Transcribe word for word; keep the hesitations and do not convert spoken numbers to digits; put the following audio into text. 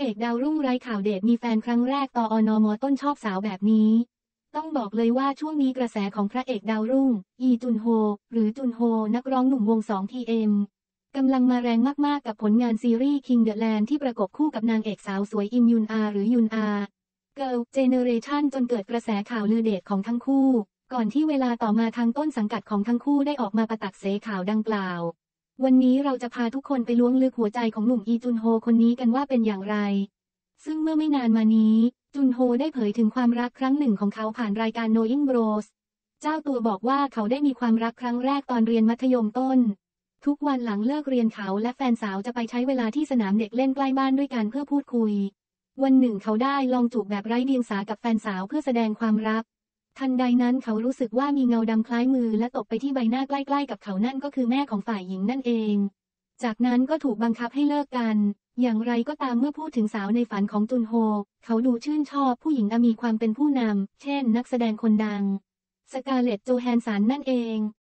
อกดาวรุ่งไร้ข่าวเดทมีแฟนครั้งแรกตอนมต้นชอบสาวแบบนี้ต้องบอกเลยว่าช่วงนี้กระแสของพระเอกดาวรุ่งอีจุนโฮหรือจุนโฮนักร้องหนุ่มวง สอง พี เอ็ม กำลังมาแรงมากๆกับผลงานซีรีส์ King the Land ที่ประกบคู่กับนางเอกสาวสวยอิมยุนอาหรือยุนอา Girl Generation จนเกิดกระแสข่าวลือเดทของทั้งคู่ก่อนที่เวลาต่อมาทางต้นสังกัดของทั้งคู่ได้ออกมาปะตักเสข่าวดังกล่าววันนี้เราจะพาทุกคนไปล้วงลึกหัวใจของหนุ่มอีจุนโฮคนนี้กันว่าเป็นอย่างไรซึ่งเมื่อไม่นานมานี้จุนโฮได้เผยถึงความรักครั้งหนึ่งของเขาผ่านรายการ Knowing Bros เจ้าตัวบอกว่าเขาได้มีความรักครั้งแรกตอนเรียนมัธยมต้นทุกวันหลังเลิกเรียนเขาและแฟนสาวจะไปใช้เวลาที่สนามเด็กเล่นใกล้บ้านด้วยกันเพื่อพูดคุยวันหนึ่งเขาได้ลองจูบแบบไร้เดียงสากับแฟนสาวเพื่อแสดงความรักทันใดนั้นเขารู้สึกว่ามีเงาดำคล้ายมือและตกไปที่ใบหน้าใกล้ๆกับเขานั่นก็คือแม่ของฝ่ายหญิงนั่นเองจากนั้นก็ถูกบังคับให้เลิกกันอย่างไรก็ตามเมื่อพูดถึงสาวในฝันของจุนโฮเขาดูชื่นชอบผู้หญิงมีความเป็นผู้นำเช่นนักแสดงคนดังสกาเลต โจแฮนสันนั่นเอง